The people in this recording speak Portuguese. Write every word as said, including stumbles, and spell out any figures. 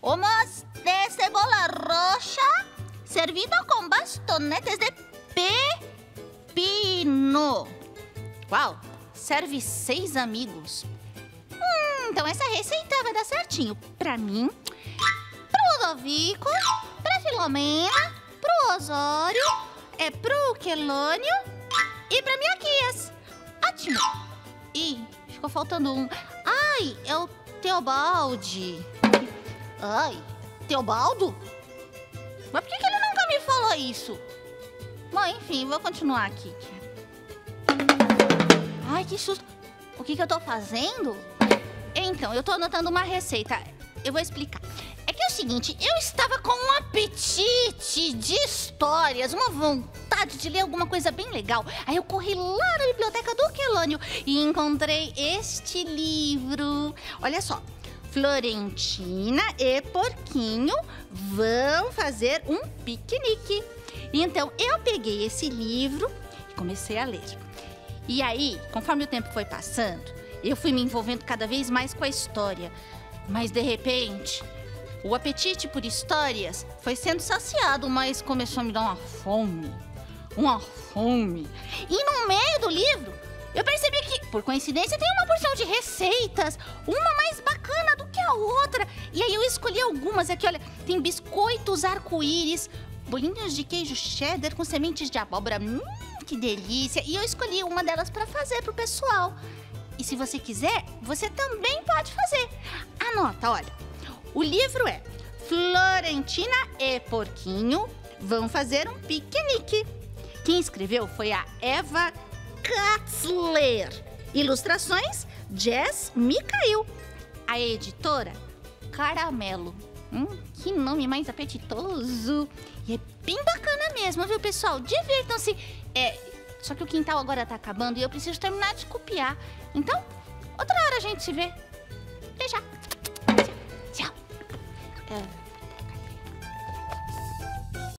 Hummus de cebola roxa, servido com bastonetes de pepino. Uau, serve seis amigos. Hum, então essa receita vai dar certinho pra mim, pro Ludovico, pra Filomena, pro Osório, é pro Quelônio e pra minha Kias. Ótimo. Ih, ficou faltando um. Ai, é o Teobaldi. Ai, Teobaldo? Mas por que, que ele nunca me falou isso? Bom, enfim, vou continuar aqui. Ai, que susto. O que, que eu tô fazendo? Então, eu tô anotando uma receita. Eu vou explicar. É que é o seguinte, eu estava com um apetite de histórias, uma vontade de ler alguma coisa bem legal. Aí eu corri lá na biblioteca do Quelônio e encontrei este livro. Olha só. Florentina e Porquinho vão fazer um piquenique. Então, eu peguei esse livro e comecei a ler. E aí, conforme o tempo foi passando, eu fui me envolvendo cada vez mais com a história. Mas, de repente, o apetite por histórias foi sendo saciado, mas começou a me dar uma fome. Uma fome. E no meio do livro, eu percebi que, por coincidência, tem uma porção de receitas, uma mais bacana do que a outra. E aí eu escolhi algumas aqui, olha, tem biscoitos arco-íris, bolinhos de queijo cheddar com sementes de abóbora, hum, que delícia. E eu escolhi uma delas para fazer pro pessoal. E se você quiser, você também pode fazer. Anota, olha, o livro é Florentina e Porquinho vão fazer um piquenique. Quem escreveu foi a Eva Katzler. Ilustrações, Jess Micael. A editora, Caramelo. Hum, que nome mais apetitoso. E é bem bacana mesmo, viu, pessoal? Divirtam-se. É, só que o quintal agora tá acabando e eu preciso terminar de copiar. Então, outra hora a gente se vê. Até já. Tchau. É...